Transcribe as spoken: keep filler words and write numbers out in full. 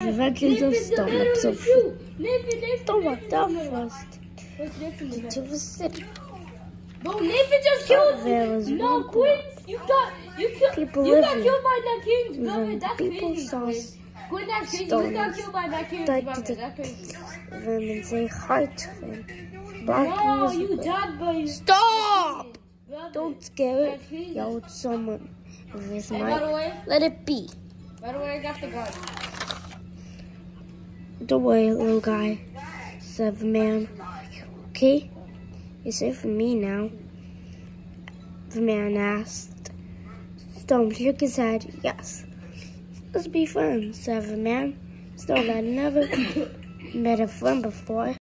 Inventions of Stone, episode four. Don't want that first. To the city. Bro, Nathan just killed There was no one Quinn. You got you killed People you got living. killed by that king's brother. When That's people crazy. saw Quinn. Quinn, that's crazy. You stones, got killed by that king's died brother. to That's crazy. them and say hi to them. Black No, you music. died by Stop! brother. Don't scare it. That's crazy. Yelled someone. If it's Hey, by the mine, way, let it be. by the way, I got the gun. Don't worry, little guy, said the man. Okay? You're safe from me now. The man asked. Stone shook his head. Yes. Let's be friends, said the man. Stone had never met a friend before.